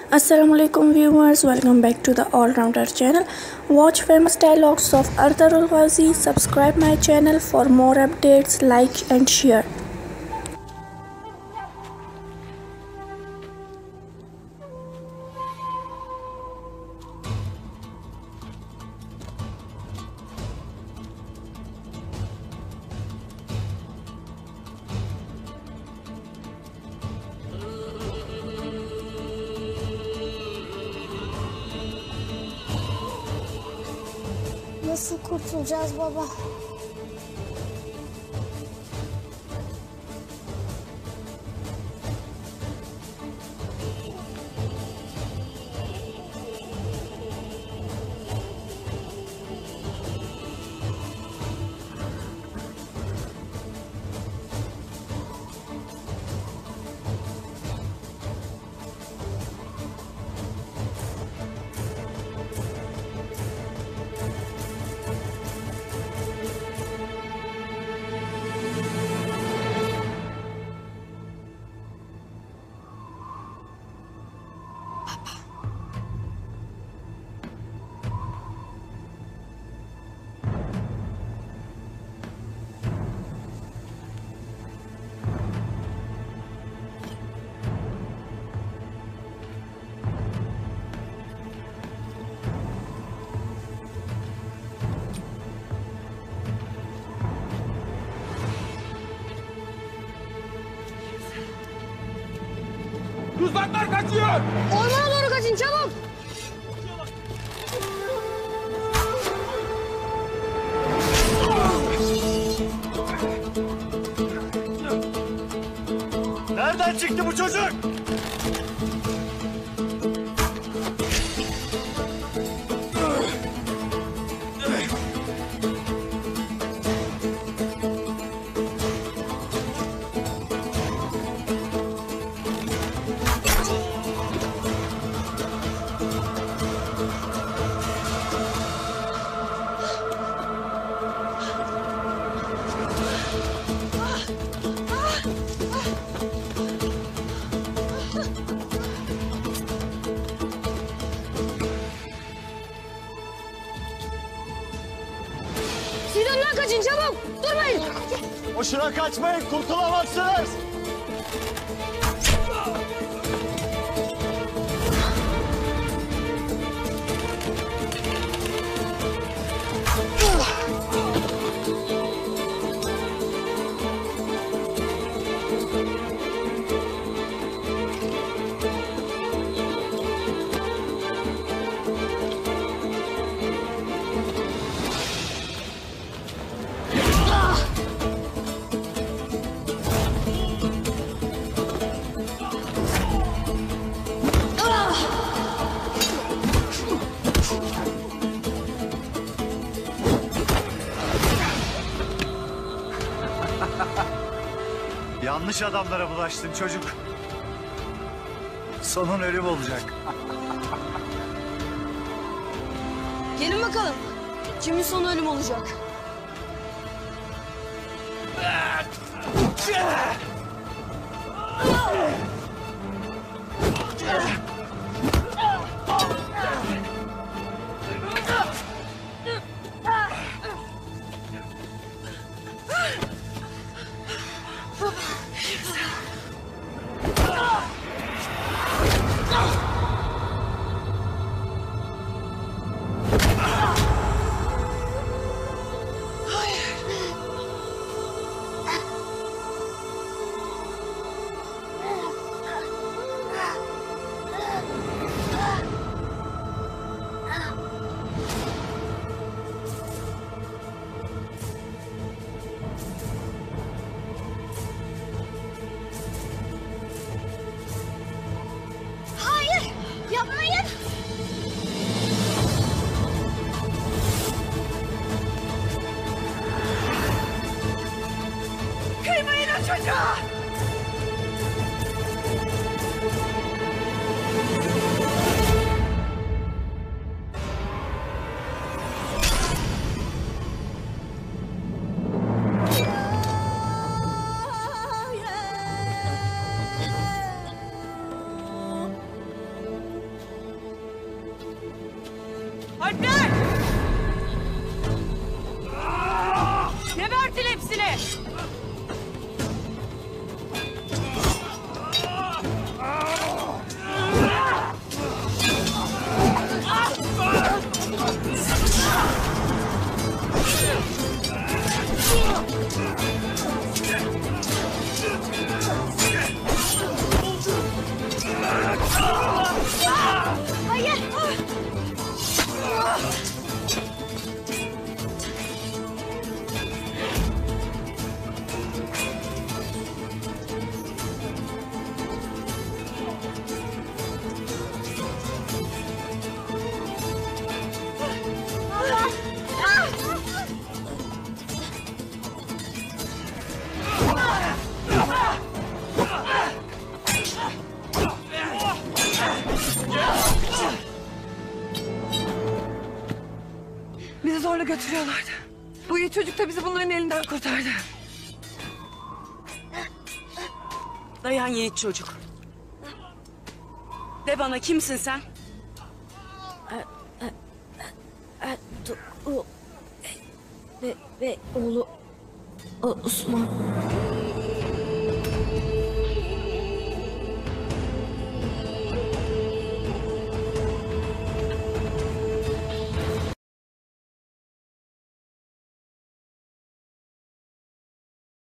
Assalamualaikum viewers, welcome back to the All Rounder channel. Watch famous dialogues of Arthur Ghazi. Subscribe my channel for more updates, like and share. Nasıl kurtulacağız baba? Uzaklar kaçıyor! Ormana doğru kaçın çabuk! Nereden çıktı bu çocuk? Siz önden kaçın çabuk! Durmayın! Boşuna kaçmayın, kurtulamazsınız! Yanlış adamlara bulaştın çocuk. Sonun ölüm olacak. Gelin bakalım. Kimin sonu ölüm olacak? Alpler! Gebertin hepsini! Hayır! Bizi zorla götürüyorlardı. Bu iyi çocuk da bizi bunların elinden kurtardı. Dayan yiğit çocuk. De bana kimsin sen? Ve oğlu Osman.